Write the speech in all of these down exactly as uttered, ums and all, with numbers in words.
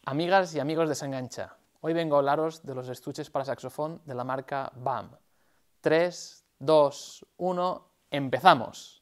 Amigas y amigos de S'Engancha, hoy vengo a hablaros de los estuches para saxofón de la marca B A M. tres, dos, uno, ¡empezamos!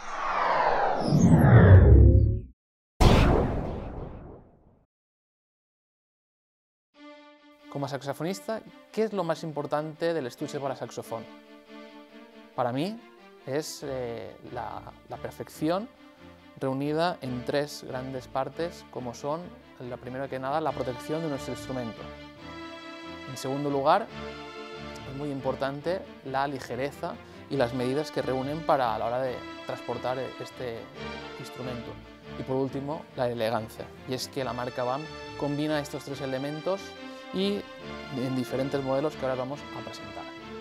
Como saxofonista, ¿qué es lo más importante del estuche para saxofón? Para mí es eh, la, la perfección reunida en tres grandes partes, como son, la primera que nada, la protección de nuestro instrumento. En segundo lugar, es muy importante la ligereza y las medidas que reúnen para a la hora de transportar este instrumento. Y por último, la elegancia. Y es que la marca B A M combina estos tres elementos y en diferentes modelos que ahora vamos a presentar.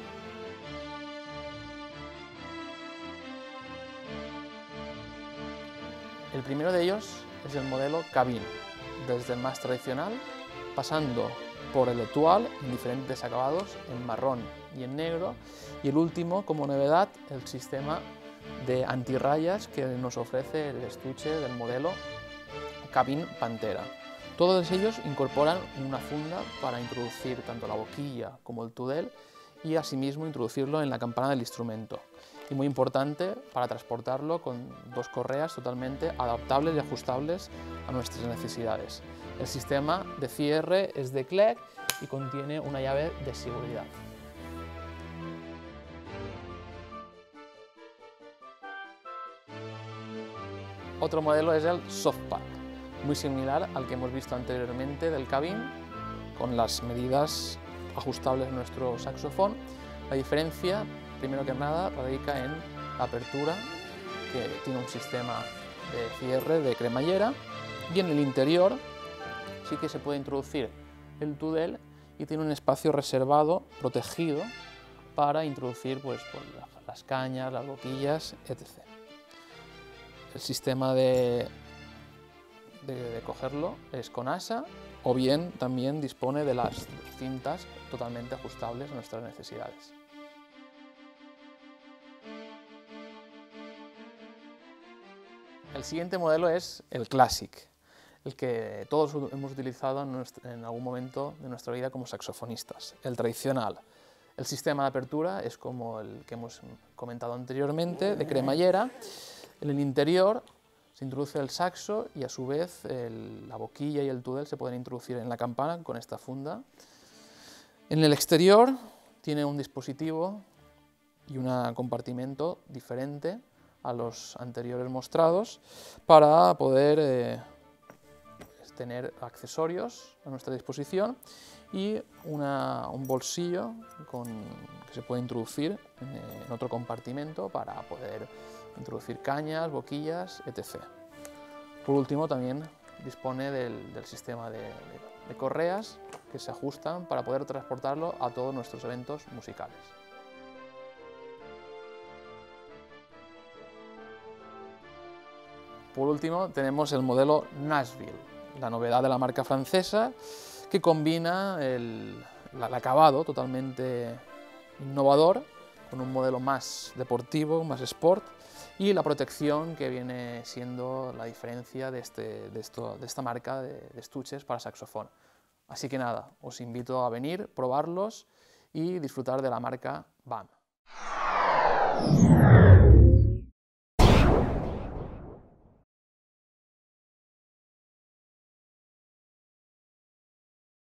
El primero de ellos es el modelo Cabin, desde el más tradicional, pasando por el Étoile en diferentes acabados, en marrón y en negro, y el último, como novedad, el sistema de antirrayas que nos ofrece el estuche del modelo Cabin Pantera. Todos ellos incorporan una funda para introducir tanto la boquilla como el tudel y asimismo introducirlo en la campana del instrumento. Y muy importante, para transportarlo con dos correas totalmente adaptables y ajustables a nuestras necesidades. El sistema de cierre es de Clegg y contiene una llave de seguridad. Otro modelo es el Softpack, muy similar al que hemos visto anteriormente del Cabin, con las medidas ajustables de nuestro saxofón. La diferencia, primero que nada, radica en la apertura, que tiene un sistema de cierre de cremallera, y en el interior sí que se puede introducir el tudel y tiene un espacio reservado, protegido, para introducir pues, pues, las cañas, las boquillas, etcétera. El sistema de, de, de cogerlo es con asa, o bien también dispone de las cintas totalmente ajustables a nuestras necesidades. El siguiente modelo es el Classic, el que todos hemos utilizado en, nuestro, en algún momento de nuestra vida como saxofonistas, el tradicional. El sistema de apertura es como el que hemos comentado anteriormente, de cremallera. En el interior se introduce el saxo y a su vez el, la boquilla y el tudel se pueden introducir en la campana con esta funda. En el exterior tiene un dispositivo y un compartimento diferente a los anteriores mostrados para poder eh, tener accesorios a nuestra disposición y una, un bolsillo con, que se puede introducir en, en otro compartimento para poder introducir cañas, boquillas, etcétera. Por último, también dispone del, del sistema de, de, de correas que se ajustan para poder transportarlo a todos nuestros eventos musicales. Por último, tenemos el modelo Nashville, la novedad de la marca francesa, que combina el, el acabado totalmente innovador con un modelo más deportivo, más sport, y la protección que viene siendo la diferencia de, este, de, esto, de esta marca de, de estuches para saxofón. Así que nada, os invito a venir, probarlos y disfrutar de la marca B A M.